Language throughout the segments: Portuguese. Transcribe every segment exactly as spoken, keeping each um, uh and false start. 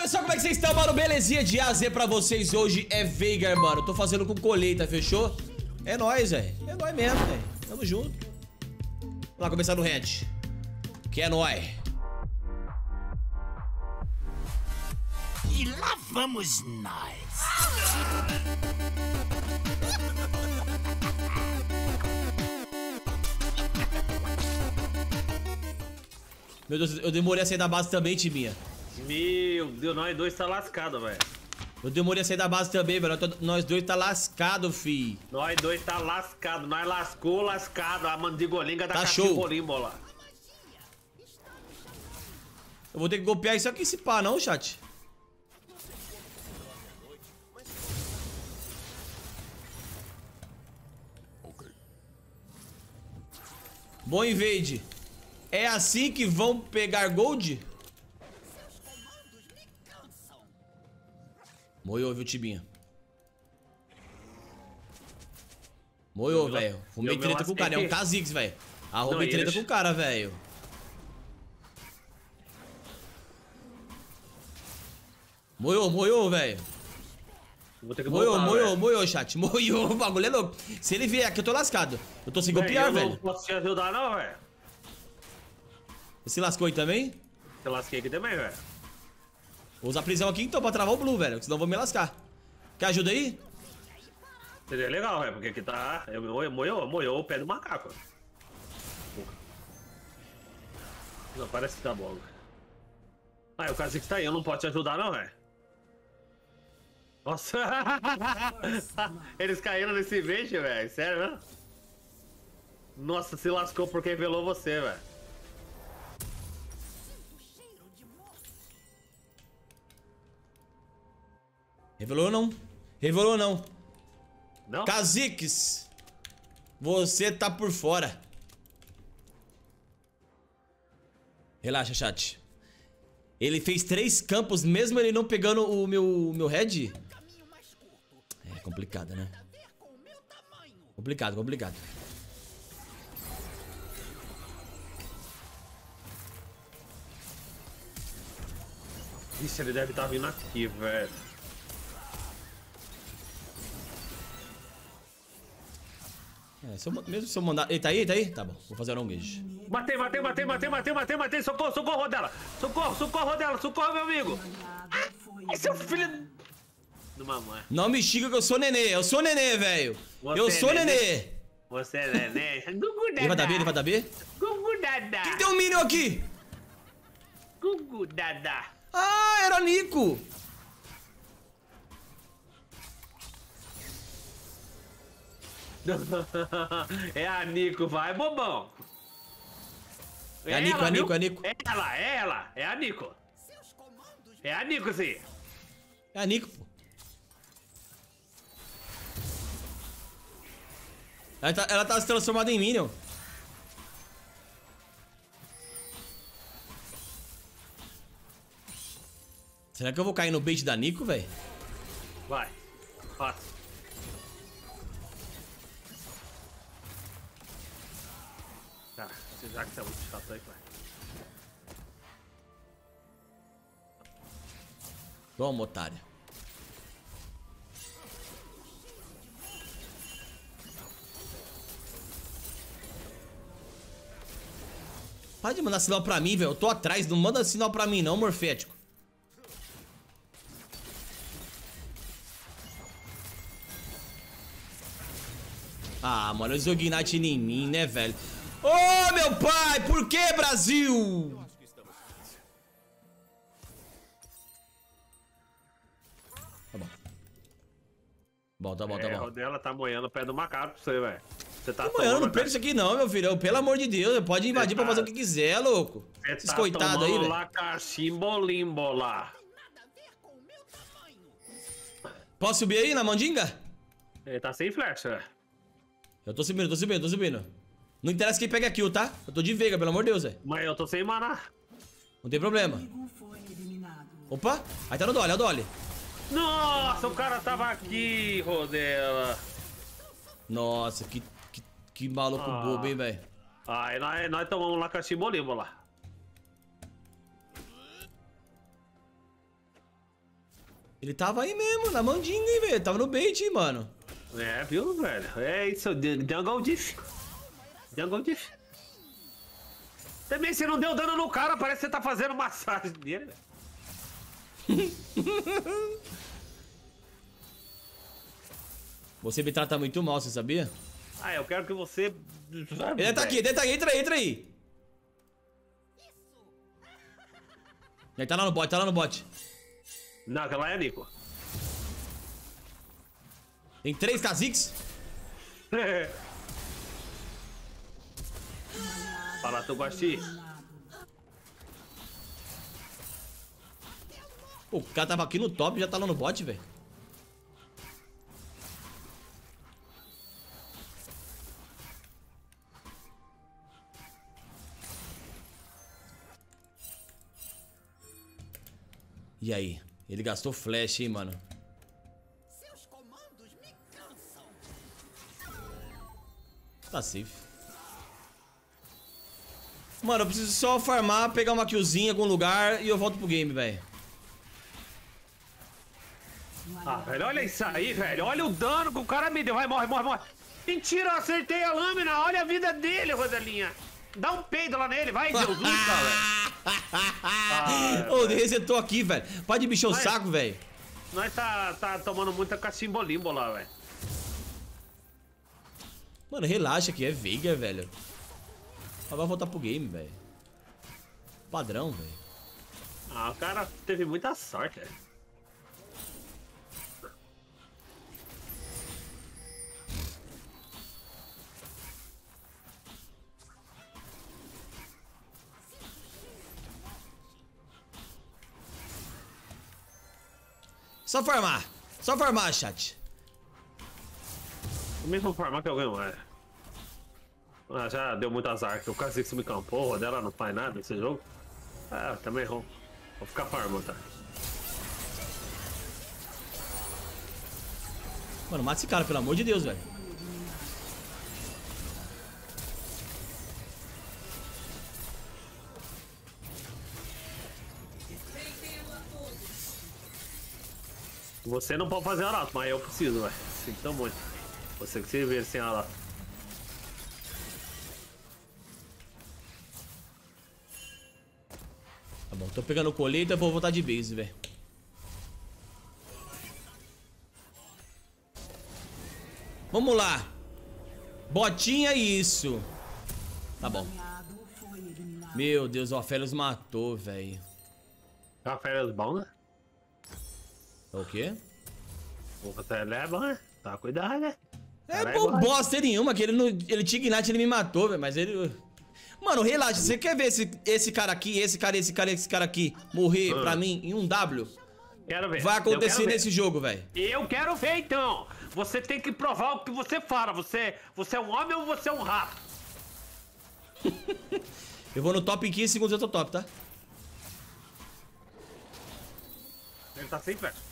pessoal, como é que vocês estão, mano? Belezinha de A a Z pra vocês. Hoje é Veigar, mano. Tô fazendo com colheita, fechou? É nóis, velho. É nóis mesmo, velho. Tamo junto. Vamos lá começar no Red. Que é nóis. E lá vamos nós. Meu Deus, eu demorei a sair da base também, timinha. Meu Deus, nós dois tá lascado, velho. Eu demorei a sair da base também, velho. Nós dois tá lascado, fi. Nós dois tá lascado. Nós lascou, lascado. A mandigolinga da Tá show. lá. Eu vou ter que golpear isso aqui, se pá, não, chat? Bom invade. É assim que vão pegar gold? Moiou, viu, Tibinha? Moiou, velho. Fumei treta com o cara. É um Kha'Zix, velho. Arrumei treta com o cara, velho. Moiou, moiou, velho. Moiou, moiou, moiou, chat. Moiou, o bagulho é louco. Se ele vier aqui, eu tô lascado. Eu tô sem golpear, velho. Eu não posso te ajudar, não, velho. Você se lascou aí também? Eu lasquei aqui também, velho. Vou usar prisão aqui então pra travar o blue, velho. Senão eu vou me lascar. Quer ajuda aí? Seria legal, velho. Porque aqui tá. Moiou, moiou o pé do macaco. Não, parece que tá bom. Ah, o Kha'Zix tá aí. Eu não posso te ajudar, não, velho. Nossa. Eles caíram nesse beijo, velho. Sério, né? Nossa, se lascou porque revelou você, velho. Revelou não? Revelou não. Não? Kha'Zix, você tá por fora. Relaxa, chat. Ele fez três campos, mesmo ele não pegando o meu, meu head. É complicado, né? Complicado, complicado. Ixi, ele deve estar vindo aqui, velho. É, se eu, mesmo se eu mandar... Ele tá aí? Tá aí? Tá bom, vou fazer um engage. Matei, matei, matei, matei, matei, matei, matei. Socorro, socorro, Rodela. Socorro, socorro, Rodela. Socorro, meu amigo. Ah, seu filho do mamãe. Não me xinga que eu sou nenê. Eu sou nenê, velho. Eu sou nenê. nenê. Você é nenê. Gugu Dadá. Ele vai dar B? Ele vai dar B? Gugu Dadá. Quem tem um Minion aqui? Gugu Dadá. Ah, era Nico. É a Nico, vai, bobão. É, é a Nico, ela, é a Nico, é a Nico. É ela, é ela, é a Nico. É a Nico, sim. É a Nico, pô. Ela tá, ela tá se transformando em Minion. Será que eu vou cair no bait da Nico, velho? Vai, fácil. Tá, já que você é muito chato aí, vai. Vamos, otário. Para de mandar sinal pra mim, velho. Eu tô atrás. Não manda sinal pra mim, não, morfético. Ah, mano, eles jogam Ignite em mim, né, velho? Ô, oh, meu pai! Por que, Brasil? Tá bom. Bom, tá bom, tá é, bom. A Rodela tá moendo o pé do macaco pra você, velho. Você tá Tô moendo, não perco isso aqui não, meu filho. Pelo amor de Deus, pode invadir tá... pra fazer o que quiser, louco. Esses tá coitados aí, velho. Lá, cachimbo-limbo lá. Posso subir aí na mandinga? Ele tá sem flash, velho. Eu tô subindo, tô subindo, tô subindo. Não interessa quem pega a kill, tá? Eu tô de Veigar, pelo amor de Deus, velho. Mas eu tô sem maná. Não tem problema. Opa, aí tá no Dolly, é o Dolly. Nossa, o cara tava aqui, Rodela. Nossa, que, que, que maluco ah. bobo, hein, velho. Aí nós, nós tomamos lá cachimbo-limbo lá. Ele tava aí mesmo, na mandinga, hein, velho. Tava no bait, hein, mano. É, viu, velho? É isso, Jungle Diff. Jungle Diff. Também você não deu dano no cara, parece que você tá fazendo massagem nele, velho. Você me trata muito mal, você sabia? Ah, eu quero que você... Ele tá aqui, ele tá aí, entra aí, entra aí. Ele tá lá no bot, tá lá no bot. Não, aquela é a Nico. Tem três Kha'Zix. Fala, tu gosti. Pô, o cara tava aqui no top e já tá lá no bot, velho. E aí? Ele gastou flash, hein, mano? Seus comandos me cansam. Tá safe. Mano, eu preciso só farmar, pegar uma killzinha em algum lugar e eu volto pro game, velho. Ah, velho, olha isso aí, velho. Olha o dano que o cara me deu. Vai, morre, morre, morre. Mentira, eu acertei a lâmina. Olha a vida dele, Rodelinha. Dá um peido lá nele. Vai, Deus, velho. Ah, Ô, ele resetou aqui, velho. Pode mexer o Mas... saco, velho. Nós tá, tá tomando muita cacimbolimbo lá, velho. Mano, relaxa aqui, é Veigar, velho. Ela vai voltar pro game, velho. Padrão, velho. Ah, o cara teve muita sorte, velho. Só farmar. Só farmar, chat. O mesmo farmar que eu ganho, velho. Ah, já deu muito azar que o Kha'Zix me campou, o Rodela não faz nada nesse jogo. Ah, também vou, vou ficar farmando, tá? Mano, mata esse cara, pelo amor de Deus, velho. Você não pode fazer arauto, mas eu preciso, velho. Sinto muito. Você que se vê sem arauto. Tá bom, tô pegando colheita, vou voltar de base, velho. Vamos lá. Botinha isso. Tá bom. Meu Deus, o Aphelios matou, velho. Café é bom, né? O quê? O café é bom, né? Tá cuidado, né? É bom, bosta nenhuma, que ele, não, ele tinha Ignite, ele me matou, velho, mas ele... Mano, relaxa, você quer ver esse, esse cara aqui, esse cara, esse cara, esse cara aqui morrer ah. pra mim em um W? Quero ver. Vai acontecer nesse jogo, velho. Eu quero ver, então. Você tem que provar o que você fala. Você, você é um homem ou você é um rato? Eu vou no top em quinze segundos, eu tô top, tá? Ele tá sem flash.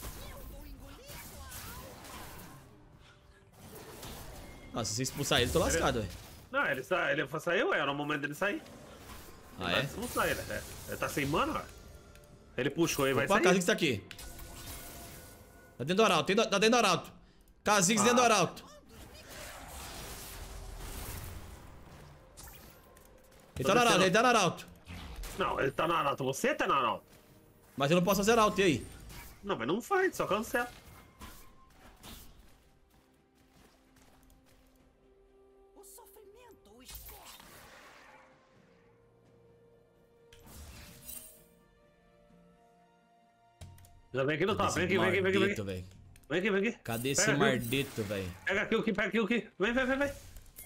Nossa, se você expulsar ele, eu tô lascado, velho. Não, ele, sa... ele saiu, era o momento dele sair. Ah, ele é? vai expulsar ele, é. Ele tá sem mana, ó. Ele puxou e vai Opa, sair. Kha'Zix tá aqui. Tá dentro do arauto, tá dentro do arauto. Kha'Zix ah. dentro do arauto. Ele tá no arauto, ele tá no arauto. Não, ele tá no arauto, você tá no arauto. Mas eu não posso fazer arauto, e aí? Não, mas não faz, só cancela. O sofrimento o escorre. Já vem aqui no top, vem aqui, vem aqui, vem aqui, vem aqui. Véio. Vem aqui, vem aqui. Cadê esse pega mardeto, velho? Pega aqui o que, pega aqui o que. Vem, vem, vem, vem.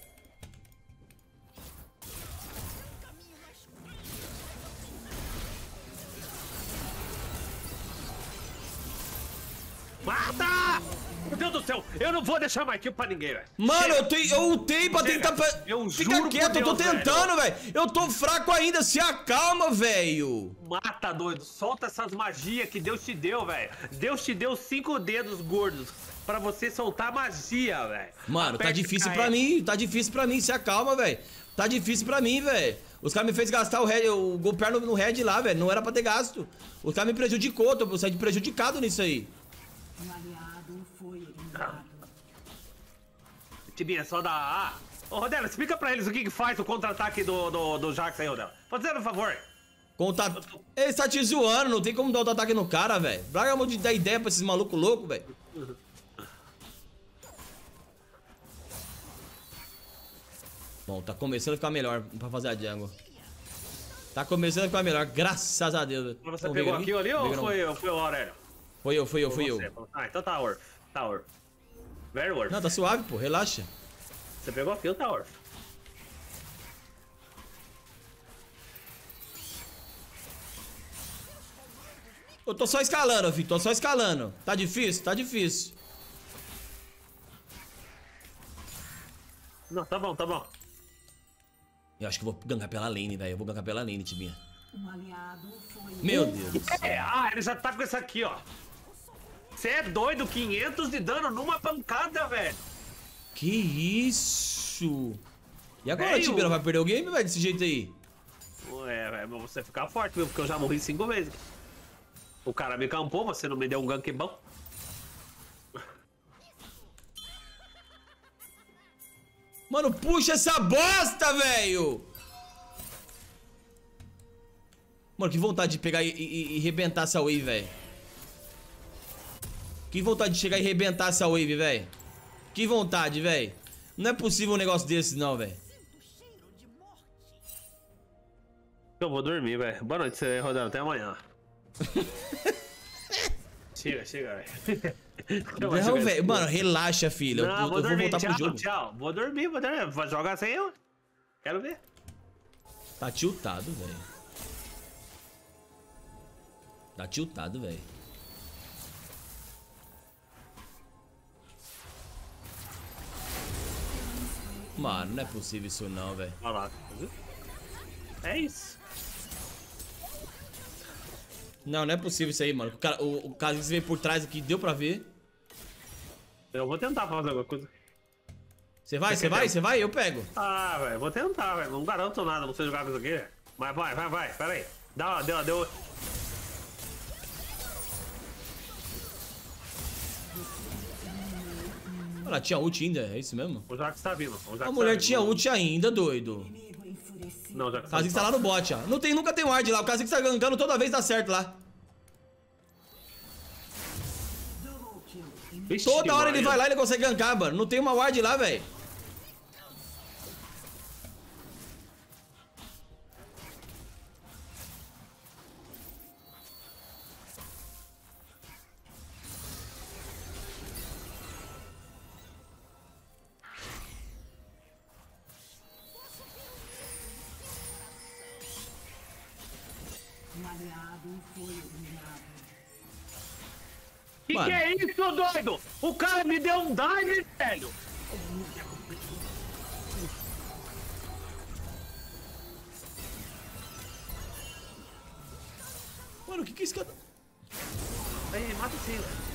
Mata! Meu Deus do céu, eu não vou deixar mais kill pra ninguém, velho. Mano, eu, te, eu ultei pra Chega. tentar... Eu Fica juro quieto, por eu tô Deus, tentando, velho. Eu tô fraco ainda, se acalma, velho. Mata, doido. Solta essas magias que Deus te deu, velho. Deus te deu cinco dedos gordos pra você soltar magia, velho. Mano, Aperte tá difícil K. pra mim, tá difícil pra mim, se acalma, velho. Tá difícil pra mim, velho. Os caras me fez gastar o, red, o golpear no, no red lá, velho. Não era pra ter gasto. Os caras me prejudicou, tô saindo prejudicado nisso aí. Um aliado foi eliminado. Tibinha, só dá A. Ô, Rodela, explica pra eles o que que faz o contra-ataque do, do, do Jax aí, Rodela. Fazendo um favor. Conta... Ele tá te zoando, não tem como dar outro ataque no cara, velho. Braga mão de dar ideia pra esses malucos loucos, velho. Bom, tá começando a ficar melhor pra fazer a jungle. Tá começando a ficar melhor, graças a Deus. Você Vamos pegou aquilo ali ou foi, eu, foi o Aurélio? Foi eu, fui eu, fui eu. Ah, então tá worth. Tá worth. Very worth. Não, tá suave, pô, relaxa. Você pegou aquilo, tá worth. Eu tô só escalando, filho, tô só escalando. Tá difícil? Tá difícil. Não, tá bom, tá bom. Eu acho que eu vou gankar pela lane, velho. Eu vou gankar pela lane, Tibinha. Um aliado foi Meu Deus do céu. É, ah, ele já tá com esse aqui, ó. Você é doido, quinhentos de dano numa pancada, velho. Que isso? E agora, Véio. Tibia, não vai perder o game, velho, desse jeito aí? É, velho, mas você ficar forte, viu? Porque eu já morri cinco vezes. O cara me campou, você não me deu um gank bom. Mano, puxa essa bosta, velho! Mano, que vontade de pegar e, e, e rebentar essa wave, velho. Que vontade de chegar e rebentar essa wave, velho. Que vontade, velho. Não é possível um negócio desse, não, velho. Eu vou dormir, velho. Boa noite, você rodando. Até amanhã. Chega, chega, velho. Não, velho. Mano, relaxa, filho. Não, eu vou eu dormir. vou voltar Tchau, pro jogo. tchau. Vou dormir, vou dormir. Vai jogar sem eu? Quero ver. Tá tiltado, velho. Tá tiltado, velho. Mano, não é possível isso não, velho. Olha lá. É isso. Não, não é possível isso aí, mano. O cara, o, o cara que veio por trás aqui, deu pra ver. Eu vou tentar fazer alguma coisa. Você vai, você vai, você vai? Eu pego. Ah, velho, vou tentar, velho. Não garanto nada, não sei jogar com isso aqui. Mas vai, vai, vai, pera aí. Dá, deu, deu. Ela tinha ult ainda, é isso mesmo? O Jax tá vindo. O Jax A mulher tá tinha vindo. ult ainda, doido. inimigo enfurecido. Não, o Jax O Kha'Zix tá lá no bot, ó. Não tem, nunca tem ward lá. O Kha'Zix tá gankando toda vez dá certo lá. Double kill. Vixe, Toda hora ele Maria. vai lá e ele consegue gankar, mano. Não tem uma ward lá, velho. Um aliado foi eliminado. Que Mano. que é isso, doido? O cara me deu um dive, velho. Mano, o que que é esse cara... Aí, mata sim, velho.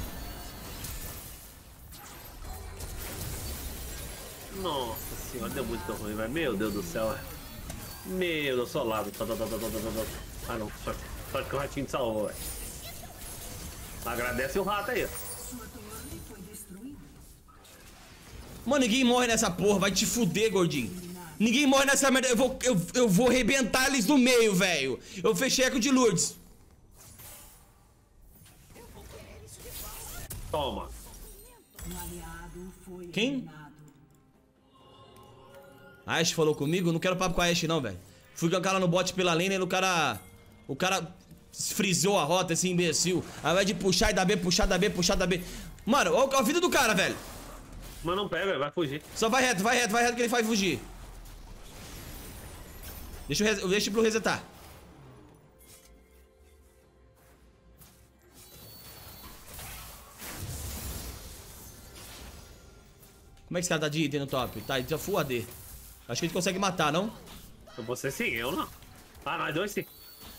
Nossa senhora, deu muito ruim, velho. Meu Deus do céu. Meu Deus, solado. Tá, tá, tá, tá, tá, tá, tá. Ah, não. Só, só que o ratinho te salvou, velho. Agradece o rato aí. Sua torre foi destruída. Mano, ninguém morre nessa porra. Vai te fuder, gordinho. Ninguém morre nessa merda. Eu vou, eu, eu vou arrebentar eles no meio, velho. Eu fechei eco de Lourdes. Toma. Um aliado foi Quem? eliminado. A Ashe falou comigo, não quero papo com a Ashe não, velho. Fui gankar lá no bot pela lane e o cara... O cara frisou a rota, esse imbecil. Ao invés de puxar e dar B, puxar, dar B, puxar, dar B. Mano, olha a vida do cara, velho. Mas não pega, vai fugir. Só vai reto, vai reto, vai reto que ele vai fugir. Deixa eu, res... Deixa pro resetar. Como é que esse cara tá de item no top? Tá, ele tá full A D. Acho que a gente consegue matar, não? Você sim, eu não. Ah, nós dois sim.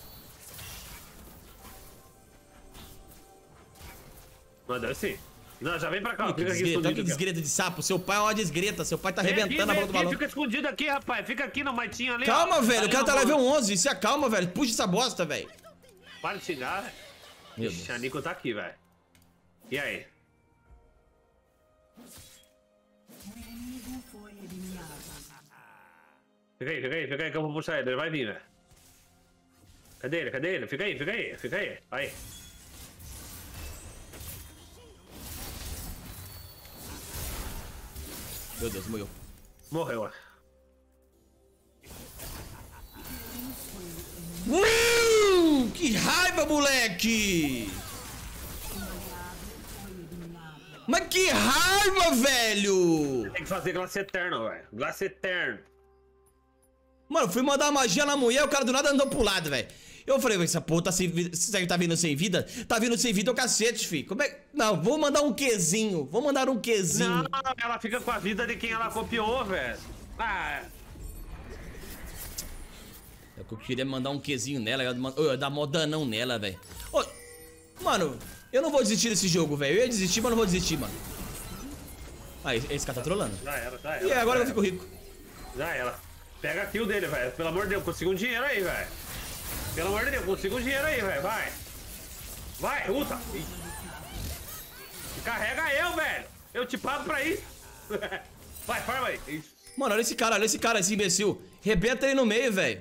Nós dois sim. Não, já vem pra cá, Olha que fica aqui desgreta, olha que escondido. aqui, ó. desgreta de sapo. Seu pai é uma desgreta. Seu pai tá Vem aqui, arrebentando a vem bola do aqui, balão. fica escondido aqui, rapaz. Fica aqui no matinho ali. Calma, ó. velho. Ali O cara no tá bolo. level onze. Se acalma, velho. Puxa essa bosta, velho. Para de xingar. Meu Ixi, Deus. a Nico tá aqui, velho. E aí? O inimigo foi eliminado. Fica aí, fica aí, fica aí que eu vou puxar ele, ele vai vir, velho. Cadê ele, cadê ele? Fica aí, fica aí, fica aí. Aí. Meu Deus, morreu. Morreu, ó. Uh, que raiva, moleque! Mas que raiva, velho! Tem que fazer Glace Eterno, velho. Glace Eterno. Mano, fui mandar uma magia na mulher, o cara do nada andou pro lado, velho. Eu falei, essa porra tá, sem, tá vindo sem vida? Tá vindo sem vida o cacete, fi. Como é? Não, vou mandar um Qzinho. Vou mandar um Qzinho. Não, ela fica com a vida de quem ela copiou, velho. Ah. É que eu queria mandar um Qzinho nela, eu ia dar mó danão nela, velho. Mano, eu não vou desistir desse jogo, velho. Eu ia desistir, mas não vou desistir, mano. Ah, esse cara tá trolando. Já era, já era. E agora eu já fico rico. Já era. Pega a kill dele, velho. Pelo amor de Deus, consiga um dinheiro aí, velho. Pelo amor de Deus, consiga um dinheiro aí, velho. Vai. Vai, luta. Carrega eu, velho. Eu te pago pra isso. Vai, farma aí. Isso. Mano, olha esse cara, olha esse cara, esse imbecil. Rebenta ele no meio, velho.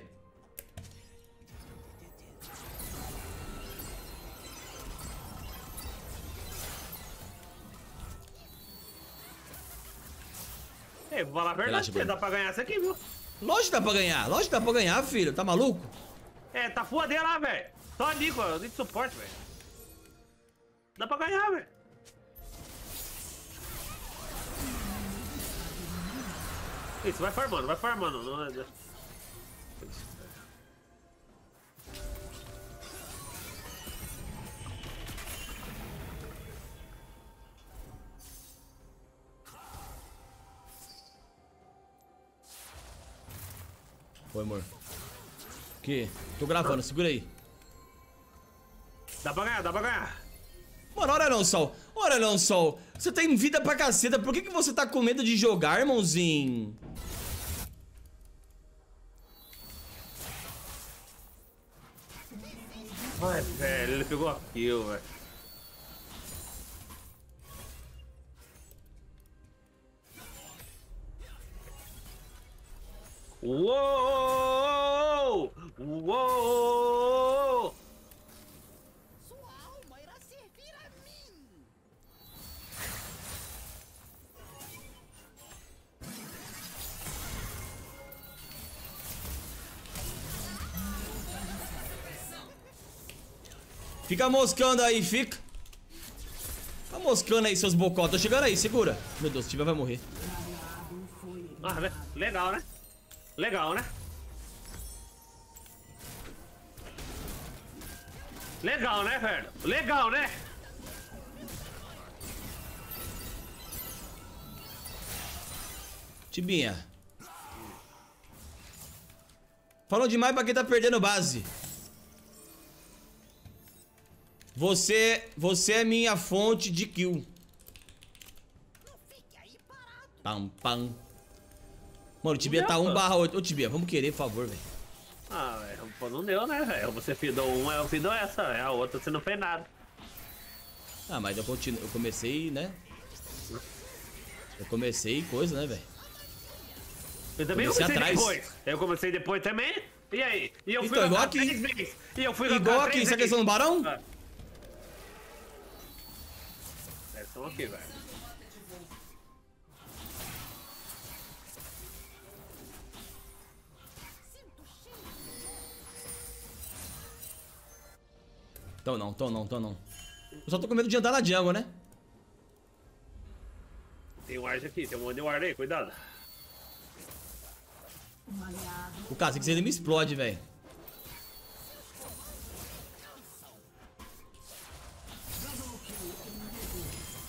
Ei, vou falar a verdade, Relaxa, dá pra ganhar essa aqui, viu? Lógico que dá pra ganhar, lógico que dá pra ganhar, filho. Tá maluco? É, tá foda lá, velho. Só ali, eu nem de suporte, velho. Dá pra ganhar, velho. Isso, vai farmando, vai farmando. Não é... Oi, amor. Que? Tô gravando, segura aí. Dá pra ganhar, dá pra ganhar. Mano, olha não, Sol. Olha não, Sol. Você tem vida pra caceta. Por que, que você tá com medo de jogar, irmãozinho? Ai, velho, ele pegou a kill, velho. Uou! Uou! Sua alma irá servir a mim. Fica moscando aí, fica. Fica moscando aí, seus bocó. Tô chegando aí, segura. Meu Deus, se tiver vai morrer. Ah, le- legal, né? Legal, né? Legal, né, velho? Legal, né? Tibinha. Falou demais pra quem tá perdendo base. Você, você é minha fonte de kill. Não fique aí parado. Pam, pam. Mano, o Tibia tá um barra oito. Ô, Tibia, vamos querer, por favor, velho. Ah, velho, pô, não deu, né, velho? Você fidou uma, eu fido essa, véio. A outra você não fez nada. Ah, mas eu, continuo, eu comecei, né? Eu comecei coisa, né, velho? Eu também Comecei comecei atrás. depois. Eu comecei depois também. E aí? E eu fui Então, igual jogar aqui. três vezes. E eu fui Igual jogar aqui, três você é questão do vezes. barão? Ah. É só aqui, velho. Então não, então não, então não. Eu só tô com medo de andar na jungle, né? Tem um ward aqui, tem um monte de ward aí, cuidado. Um aliado O caso é que ele me explode, velho. double kill inimigo.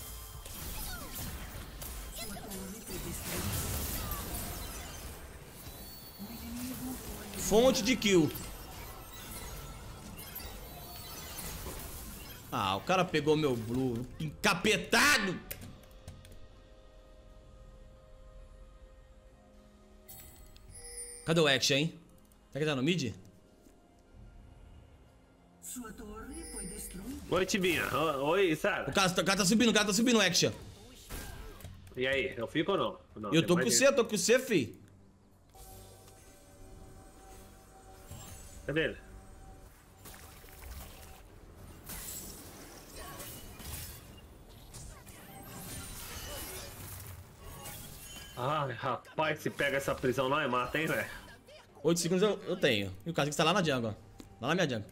Sua torre foi destruída. O inimigo foi Fonte de kill. Ah, o cara pegou meu blue. Encapetado! Cadê o action, hein? Será que tá no mid? Sua torre foi destruída. Oi, Tibinha. O- Oi, O sabe? cara, o cara tá subindo, o cara tá subindo o action. E aí, eu fico ou não? Não, Eu tem tô mais com gente. você, eu tô com você, fi. Cadê ele? Ai, rapaz, se pega essa prisão não é mata, hein, velho? oito segundos eu, eu tenho. E o Kha'Zix tá lá na jungle, ó. Lá na minha jungle.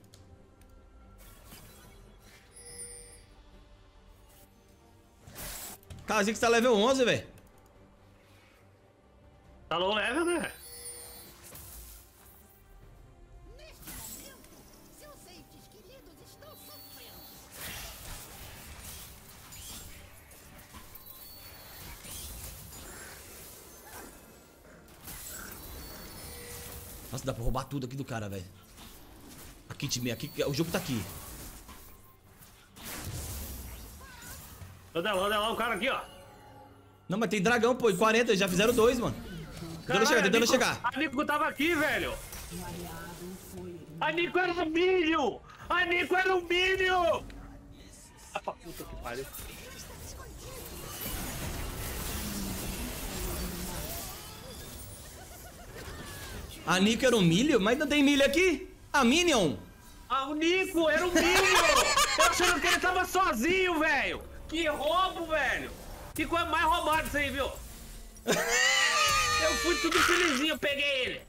Kha'Zix tá level onze, velho. Tá low level, né? Neste momento, seus entes queridos estão sofrendo. Nossa, dá pra roubar tudo aqui do cara, velho. Aqui, time, aqui, o jogo tá aqui. Rodela, rodela, o cara aqui, ó. Não, mas tem dragão, pô, e quarenta, já fizeram dois, mano. Tentando chegar, tentando Nico, chegar. A Nico tava aqui, velho. Um aliado foi eliminado. A Nico era um milho. A Nico era um milho. Ah, pra puta que pariu. A Nico era um milho? Mas não tem milho aqui? A Minion? Ah, o Nico era um milho. Eu achando que ele tava sozinho, velho. Que roubo, velho. Que coisa mais roubada isso aí, viu? Eu fui tudo felizinho, eu peguei ele.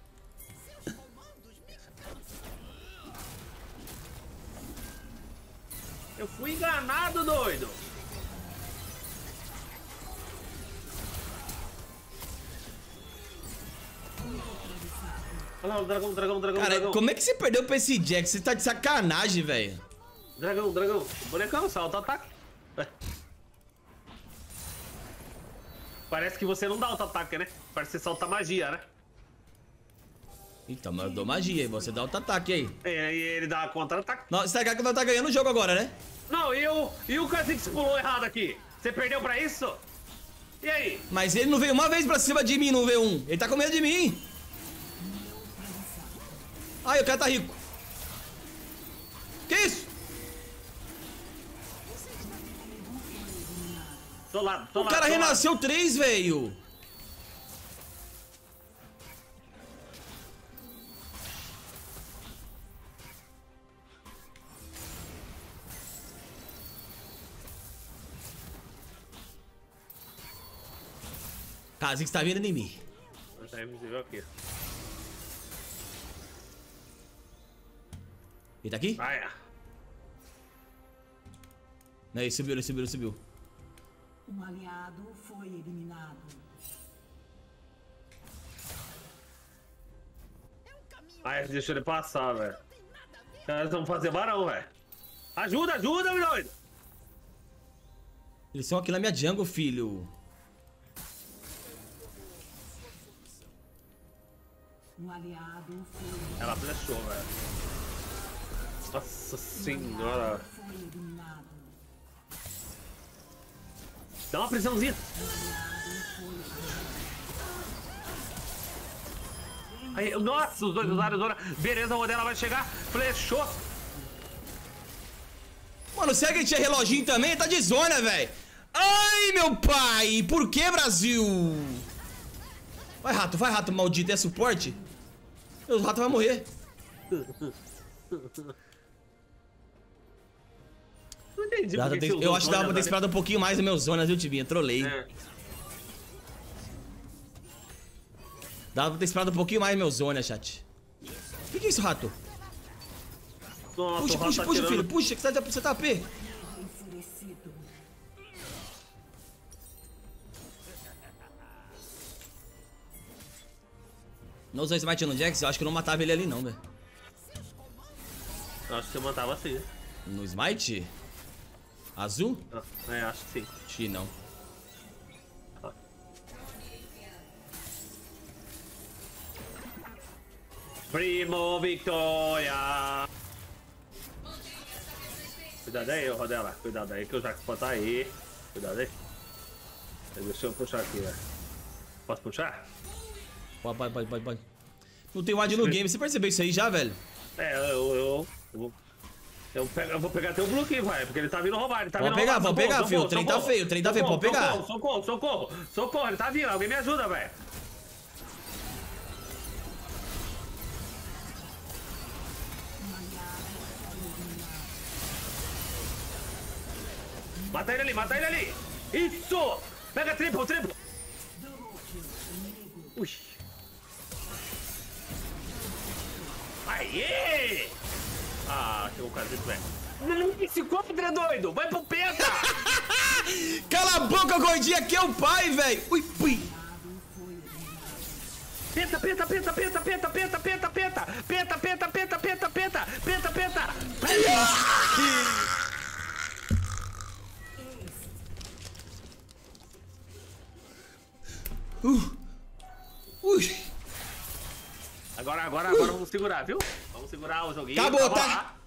Eu fui enganado, doido. Olha lá, o dragão, dragão, dragão, Cara, dragão. como é que você perdeu pra esse Jack? Você tá de sacanagem, velho. Dragão, dragão. Bonecão, salta ataque. Ué. Parece que você não dá auto-ataque, né? Parece que você solta magia, né? Então, mas eu dou magia e você dá outro ataque aí. E aí ele dá contra-ataque. Nossa, você tá ligado que nós tá ganhando o jogo agora, né? Não, e o, e o Kha'Zix pulou errado aqui? Você perdeu pra isso? E aí? Mas ele não veio uma vez pra cima de mim no V um. Ele tá com medo de mim. Ai, o cara tá rico. Que isso? Tô lá, tô O lá. cara tô lá. renasceu três, velho. Kha'Zix tá vindo em mim. Tá invisível aqui. Ele tá aqui? Ah, é. Não, ele subiu, ele subiu, ele subiu. Um aliado foi eliminado. Ai, deixa ele passar, velho. Os caras vão fazer barão, velho. Ajuda, ajuda, meu doido. Eles são aqui na minha jungle, filho. Um aliado foi eliminado. Ela flechou, velho. Nossa senhora. Foi eliminado. Dá uma prisãozinha. Aí, nossa, os dois usaram zona. Beleza, a Rodela vai chegar. Flechou. Mano, será que ele tinha reloginho também? Tá de zona, velho. Ai, meu pai. Por que, Brasil? Vai, rato, vai, rato maldito. É suporte? O rato vai morrer. Não entendi. Rato por que tem- você usou eu acho que dava zona, pra ter esperado um pouquinho mais no meu zonas, viu, Tivinha? Trolei. É. Dava pra ter esperado um pouquinho mais no meu zona, chat. O que, que é isso, rato? Nossa, Puxa, o rato puxa, tá puxa, tirando- filho. Puxa, que você tá, você tá A P. Enfurecido. Não usou smite no Jax? Eu acho que eu não matava ele ali, não, velho. Acho que você matava assim. No smite? Azul? Ah, é, acho que sim. Acho que não. Primo Victoria! Cuidado aí, ô Rodela. Cuidado aí que o Jackpot tá aí. Cuidado aí. Deixa eu puxar aqui, velho. Posso puxar? Pode, pode, pode, pode, pode. Não tem ward no game. Você percebeu isso aí já, velho? É, eu... eu, eu... Eu, pego, eu vou pegar teu blue aqui, vai, porque ele tá vindo roubar, ele tá Pode vindo pegar, roubar. pode pegar, filho, o trem tá feio, o trem tá feio, pode pegar. Socorro, socorro, socorro, socorro, ele tá vindo, alguém me ajuda, velho. Mata ele ali, mata ele ali. Isso! Pega triple, triple. Ui. Aê! Ah, chegou quase isso, velho. Esse quadro é doido! Vai pro penta! Cala a boca, gordinha, aqui é o pai, velho! Ui, ui! Penta, penta, penta, penta, penta, penta, penta, penta! Penta, penta, penta, penta, penta! Penta, penta! Uh. Ui! Agora, agora, agora vamos segurar, viu? Vamos segurar o joguinho. Acabou, tá?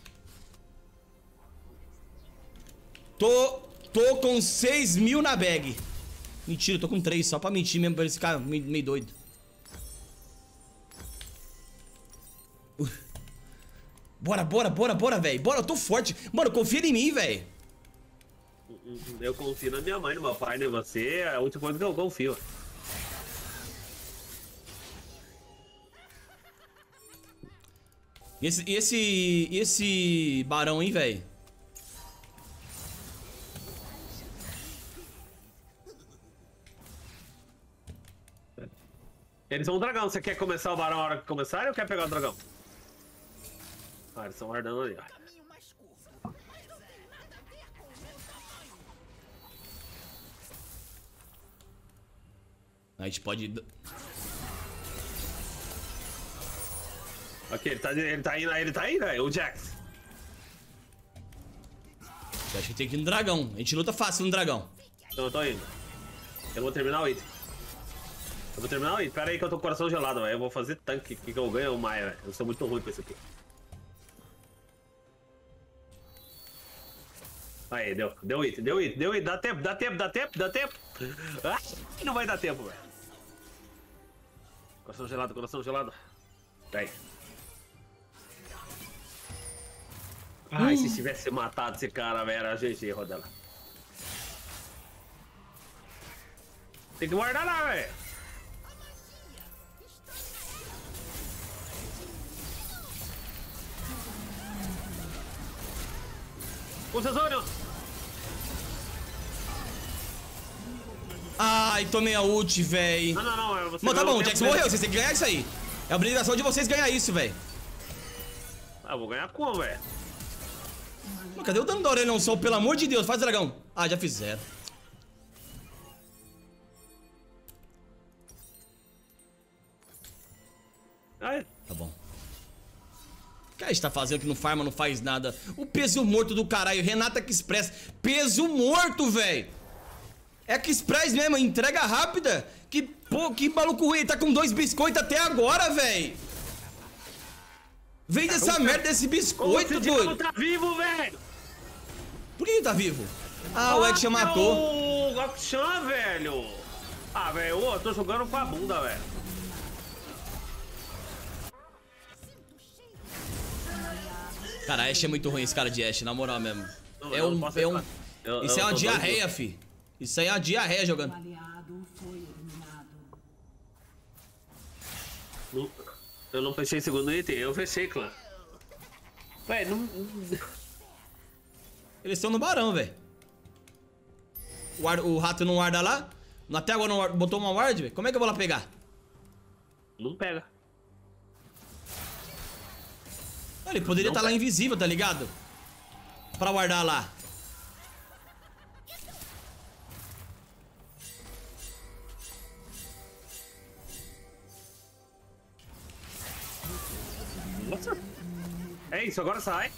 Tô, tô com seis mil na bag. Mentira, eu tô com três, só pra mentir mesmo, pra ele ficar meio, meio doido. Uh. Bora, bora, bora, bora, velho. Bora, eu tô forte. Mano, confia em mim, velho. Eu confio na minha mãe, no meu pai, em você. É a última coisa que eu confio. E esse, esse, esse barão, hein, velho? Eles são um dragão. Você quer começar o barão na hora que começar ou quer pegar o dragão? Ah, eles estão guardando ali, ó. Caminho mais curto. Mas não tem nada a ver com o meu tamanho. A gente pode... Ok, ele tá, ele tá indo, ele tá aí, velho, o Jax. Eu acho que tem que ir no dragão. A gente luta fácil no dragão. Então eu tô indo. Eu vou terminar o item. Eu vou terminar o item. Pera aí que eu tô com o coração gelado, velho. Eu vou fazer tanque que eu ganho o Maia, velho. Eu sou muito ruim com isso aqui. Aí, deu. Deu item, deu item, deu item. Dá tempo, dá tempo, dá tempo, dá tempo. Ah, não vai dar tempo, velho. Coração gelado, coração gelado. Aí. Ai, se tivesse matado esse cara, velho, era G G, Rodela. Tem que guardar lá, velho. O Cesônio. Ai, tomei a ult, véi. Não, não, não. é Você Mano, tá ganhou bom, o tempo Jax mesmo. morreu, vocês têm que ganhar isso aí. É a obrigação de vocês ganhar isso, velho. Ah, eu vou ganhar como, velho? Cadê o dano da orelha, não, sol? Pelo amor de Deus, faz dragão. Ah, já fizeram. Ai. Tá bom. O que a gente tá fazendo que não farma, não faz nada? O peso morto do caralho, Renata Express. Peso morto, velho. É que Express mesmo, entrega rápida. Que, pô, que maluco ruim, ele tá com dois biscoitos até agora, velho. Vem dessa merda desse biscoito, Esse doido. diabo tá vivo, velho. Por que ele tá vivo? Ah, o Action matou. O Action, velho. Ah, velho, eu tô jogando com a bunda, velho. Cara, Ashe é muito ruim esse cara de Ashe, na moral mesmo. Não, É eu não um. posso É um falar. Eu- isso eu é uma tô diarreia, doido. fi. Isso aí é uma diarreia jogando. Um aliado foi eliminado. Não- Eu não fechei segundo item, eu fechei, clã. Véi, não. Eles estão no barão, velho. O, ar- o rato não guarda lá? Até agora não botou uma ward, velho. Como é que eu vou lá pegar? Não pega. Ele poderia Não estar lá pega. invisível, tá ligado? Pra guardar lá. Nossa. É isso, agora sai.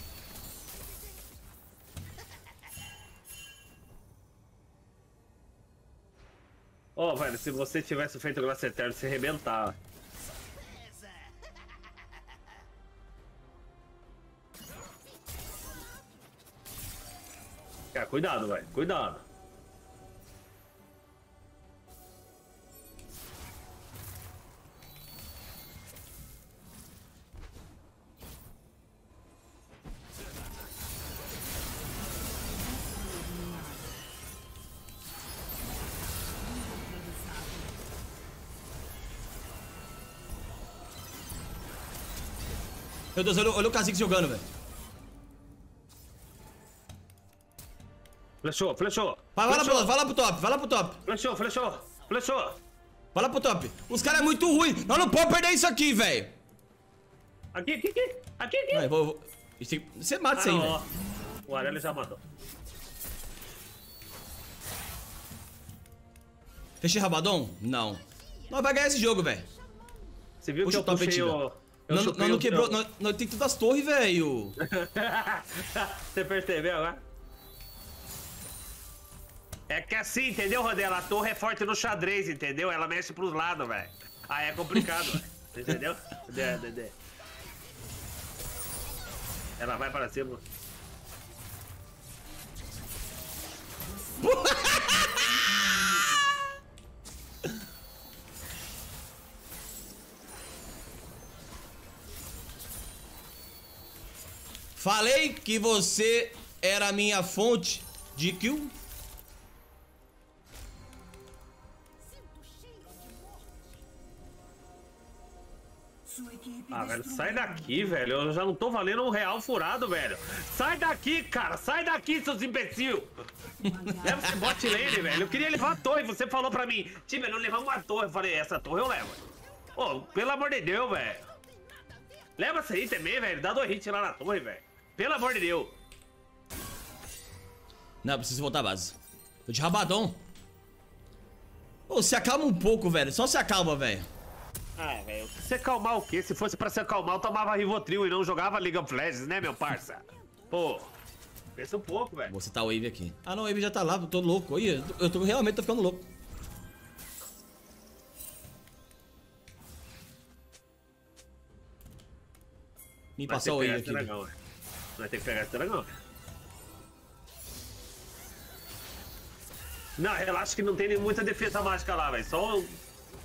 Ô, oh, velho, se você tivesse feito o Glass Eterno, você arrebentava. Cara, cuidado, velho. Cuidado. Meu Deus, olha, olha o Kha'Zix jogando, velho. Flechou, flechou. Vai, vai lá pro, vai lá pro top, vai lá pro top. Flechou, flechou, flechou. Vai lá pro top. Os caras é muito ruim. Nós não podemos perder isso aqui, velho. Aqui, aqui, aqui. Aqui, aqui. Vai, vou, vou. Você mata isso aí, velho. O Aurélio já matou. Fechei Rabadon? Não. Nós vai ganhar esse jogo, velho. Você viu Puxa que eu o top, puxei Tibia. o... Nós não, não o quebrou, teu- nós, nós tem todas as torres, velho. Você percebeu, né? É que assim, entendeu, Rodela? A torre é forte no xadrez, entendeu? Ela mexe pros lados, velho. Aí é complicado, velho. Entendeu? Dê, dê, dê. Ela vai para cima. Falei que você era a minha fonte de kill. Sua equipe Ah, velho, destruiu sai daqui, velho. Eu já não tô valendo um real furado, velho. Sai daqui, cara. Sai daqui, seus imbecil. Leva esse bot lane, velho. Eu queria levar a torre. Você falou pra mim, time, não levamos uma torre. Eu falei, essa torre eu levo. Ô, pelo amor de Deus, velho. Leva essa aí também, velho. Dá dois hits lá na torre, velho. Pelo amor de Deus. Não, preciso voltar à base. Tô de Rabadon. Ô, se acalma um pouco, velho. Só se acalma, velho. Ah, velho. Se acalmar o quê? Se fosse pra se acalmar, eu tomava Rivotril e não jogava League of Legends, né, meu parça? Pô, pensa um pouco, velho. Vou citar o Wave aqui. Ah, não, o Wave já tá lá. Eu tô louco. Olha, eu tô realmente tô ficando louco. Me Vai ter passar que o pegar Wave esse aqui. dragão, velho. Vai ter que pegar esse dragão. Não, relaxa que não tem muita defesa mágica lá, velho. Só um...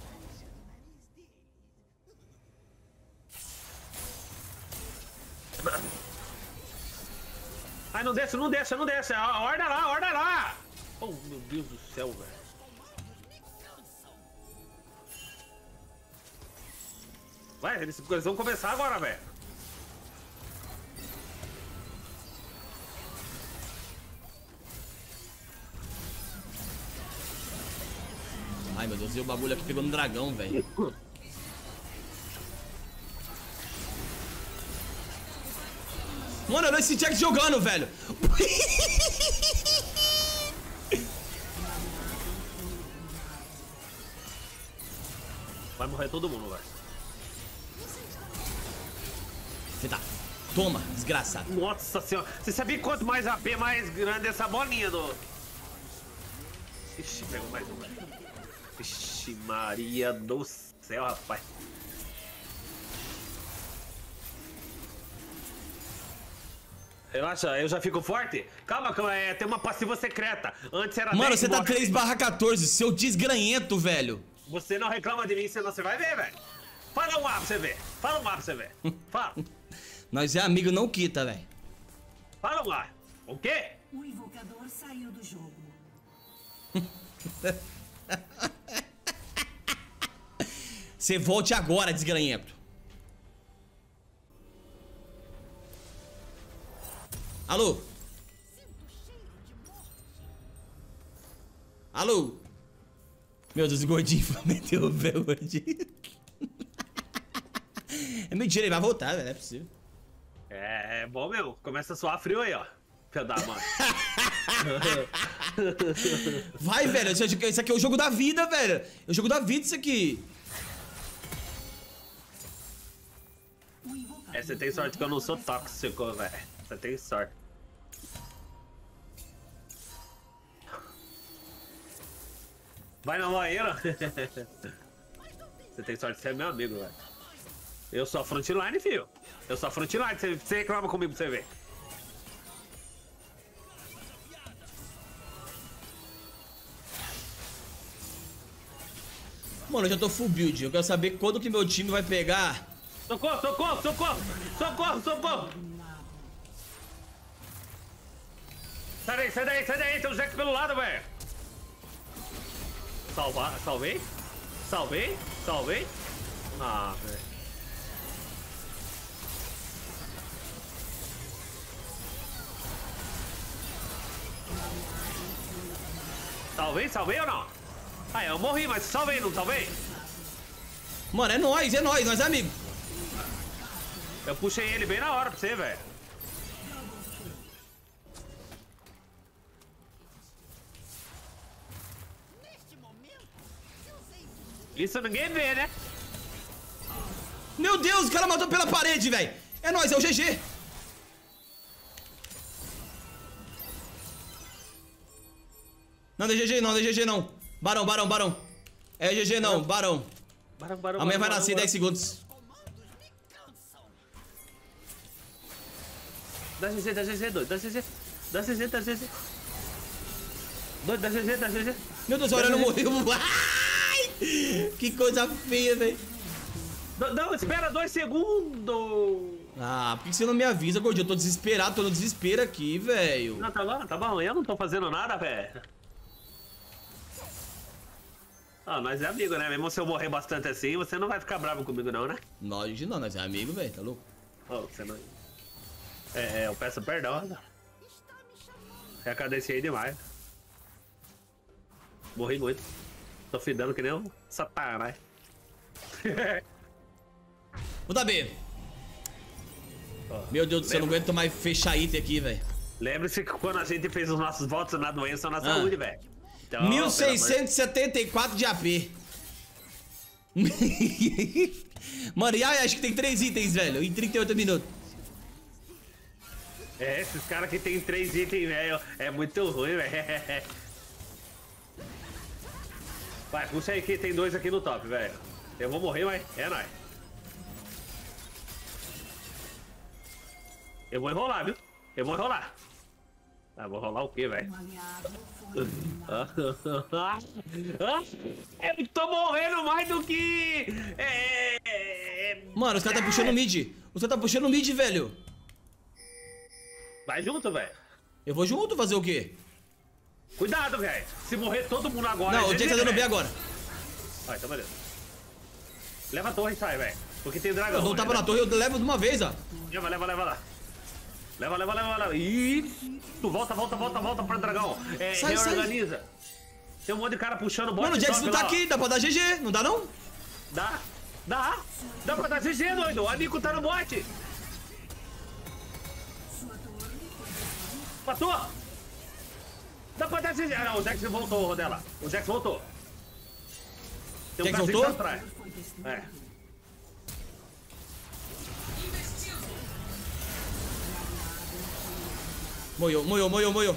Ai, não desce, não desce, não desce. Ah, Orda lá, orda lá. Oh, meu Deus do céu, velho. Vai, eles, eles vão começar agora, velho. Ai, meu Deus, e o bagulho aqui pegou no dragão, velho. Mano, eu não esse Jack jogando, velho. Vai morrer todo mundo, velho. Você tá. Toma, desgraçado. Nossa senhora. Você sabia quanto mais A P, mais grande essa bolinha do... Ixi, pegou mais um, velho. Ixi, Maria do céu, rapaz. Relaxa, eu já fico forte. Calma, calma, é, tem uma passiva secreta. Antes era Mano, dez, você tá morre. três barra quatorze, seu desgranhento, velho. Você não reclama de mim, senão você vai ver, velho. Fala um A pra você ver. Fala um A pra você ver. Fala. Nós é amigo, não quita, velho. Fala um A. O quê? O invocador saiu do jogo. Você volte agora, desgranhento. Alô? Alô? Meu Deus, o gordinho meteu o pé, o gordinho. É mentira, ele vai voltar, velho, não é possível. É, é bom mesmo. Começa a suar frio aí, ó. Filho da mãe. Vai, velho, isso aqui é o jogo da vida, velho. É o jogo da vida isso aqui. O invocador É, você tem sorte que eu não sou tóxico, velho. Você tem sorte. Vai na banheira. Você tem sorte de ser meu amigo, velho. Eu sou a frontline, filho. Eu sou a frontline. Você, você reclama comigo pra você ver. Mano, eu já tô full build. Eu quero saber quando que meu time vai pegar. Socorro, socorro, socorro! Socorro, socorro! Sai daí, sai daí, sai daí! Tem um Jack pelo lado, velho! Salvar, salvei? Salvei? Salvei? Ah, velho. Salvei, salvei ou não? Ah, eu morri, mas salvei, não salvei? Mano, é nóis, é nóis, nós é amigo. Eu puxei ele bem na hora pra você, velho. Isso ninguém vê, né? Meu Deus, o cara matou pela parede, velho. É nóis, é o G G. Não, não é G G não, não é G G não. Barão, barão, barão. É G G não, barão. Barão, barão, Amanhã vai barão, nascer barão. dez segundos. Dá G G, dá G G, doido. Dá G G. Dá G G, dá G G. Doido, dá G G, dá G G. Meu Deus, olha, não morreu. Ai, que coisa feia, velho. Não, espera dois segundos. Ah, por que você não me avisa, gordinho? Eu tô desesperado, tô no desespero aqui, velho. Não, tá bom, tá bom. Eu não tô fazendo nada, velho. Ah, nós é amigo, né? Mesmo se eu morrer bastante assim, você não vai ficar bravo comigo não, né? Nós não, nós é amigo, velho, tá louco? Oh, você não... É, é, eu peço perdão, né? Eu cadenciei demais. Morri muito. Tô fidando que nem um satanás. Vou dar B. Meu Deus do céu, eu não aguento mais fechar item aqui, velho. Lembre-se que quando a gente fez os nossos votos na doença ou na saúde, velho. Então, mil seiscentos e setenta e quatro de A P. Mano, e aí, acho que tem três itens, velho, em trinta e oito minutos. É, esses caras que tem três itens, velho, é muito ruim, velho. Vai, puxa aí que tem dois aqui no top, velho. Eu vou morrer, mas é nóis. Eu vou enrolar, viu? Eu vou enrolar. Ah, vou rolar o quê, velho? Um aliado foi Eu tô morrendo mais do que... É... Mano, os caras tá puxando o mid. Os caras tá puxando o mid, velho. Vai junto, velho. Eu vou junto fazer o quê? Cuidado, velho. Se morrer todo mundo agora... Não, é o Jack tá G G, dando B velho. agora. Vai, então beleza. Leva a torre e sai, velho. Porque tem dragão. Eu dou um tapa na torre e eu levo de uma vez, ó. Leva, leva, leva lá. Leva, leva, leva, leva. Isso. Volta, volta, volta, volta para o dragão. É, Sai, reorganiza. Tem um monte de cara puxando o bot. Mano, o Jax não tá lá, aqui, dá pra dar G G, não dá não? Dá, dá. Dá pra dar G G, doido. O Nico tá no bot. Matou. Dá pra dar G G. Ah, não, o Jax voltou, Rodela. O Jax voltou. Tem um Jax casinho voltou? atrás. É. Moiou, moiou, moiou, moiou.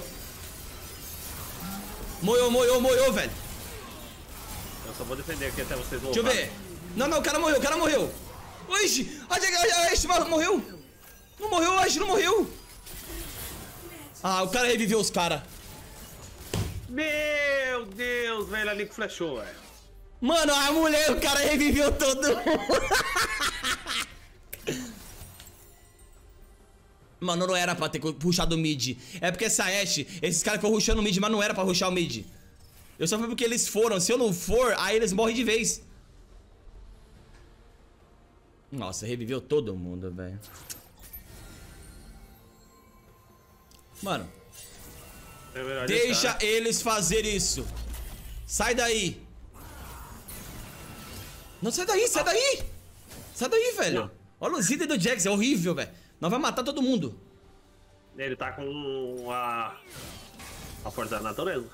Moiou, moiou, moiou, velho. Eu só vou defender aqui até vocês Deixa eu voltarem. ver. Não, não, o cara morreu, o cara morreu. Oxi, a Jax morreu. Não morreu, acho que não morreu. Ah, o cara reviveu os caras. Meu Deus, velho, a Nico flechou, velho. Mano, a mulher, o cara reviveu todo mundo. Mano, não era pra ter puxado o mid. É porque essa Ashe, esses caras ficam rushando o mid, mas não era pra rushar o mid. Eu só fui porque eles foram. Se eu não for, aí eles morrem de vez. Nossa, reviveu todo mundo, velho. Mano, É melhor deixa deixar. eles fazer isso. Sai daí. Não, sai daí, sai daí. Sai daí, velho. Não. Olha os itens do Jax, é horrível, velho. Nós vai matar todo mundo. Ele tá com a... a força da natureza.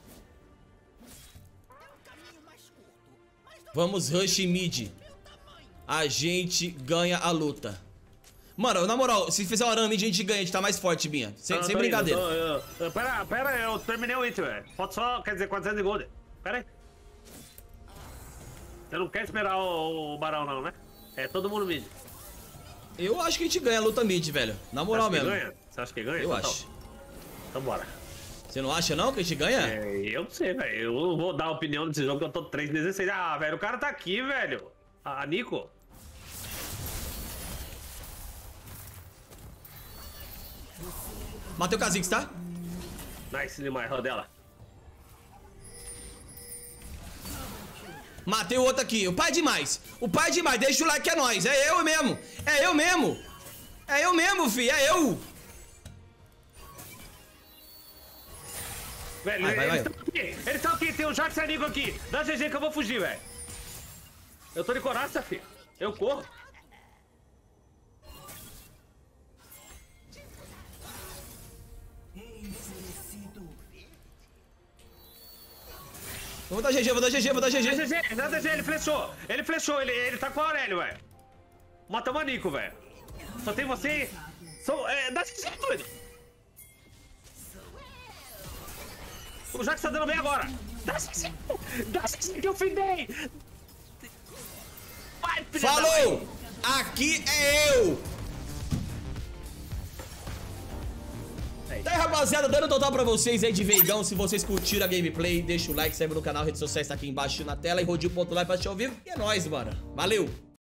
Vamos rush mid. A gente ganha a luta. Mano, na moral, se fizer o arame mid, a gente ganha. A gente tá mais forte, Binha. Sem, Não, sem tô brincadeira. indo, tô- eu- eu- pera, pera, eu terminei o item, velho. Falta só, quer dizer, quatrocentos de gold. Pera aí. Você não quer esperar o, o barão, não, né? É todo mundo mid. Eu acho que a gente ganha a luta mid, velho. Na moral Você acha que mesmo. ganha? Você acha que ganha? Eu Então, acho. Então bora. Você não acha não que a gente ganha? É, eu não sei, velho. Eu não vou dar opinião desse jogo que eu tô três dezesseis. Ah, velho, o cara tá aqui, velho. Ah, Nico. Matei o Kha'Zix, tá? Nice demais, Rodela. Matei o outro aqui. O pai é demais. O pai é demais. Deixa o like, é nóis. É eu mesmo. É eu mesmo. É eu mesmo, fi. É eu. Velho, Vai, vai, eles vai. estão aqui. Eles estão aqui. Tem um Jax amigo aqui. Dá G G que eu vou fugir, velho. Eu tô de coraça, filho. Eu corro. Vou dar G G, vou dar G G, vou dar G Dá G. G G, dá G G, ele flechou. Ele flechou, ele, ele tá com o Aurélio, velho. Matamos a Nico, velho. Só tem você. Só, é, dá G G, doido. O Jax tá dando bem agora. Dá G G. Dá G G que eu findei. Vai, filha da mãe. Falou! Aqui é eu! Tá aí, rapaziada, dando total pra vocês aí de Veigão. Se vocês curtiram a gameplay, deixa o like, se inscreve no canal, redes sociais tá aqui embaixo na tela e rodinho ponto live pra assistir ao vivo. E é nóis, mano. Valeu!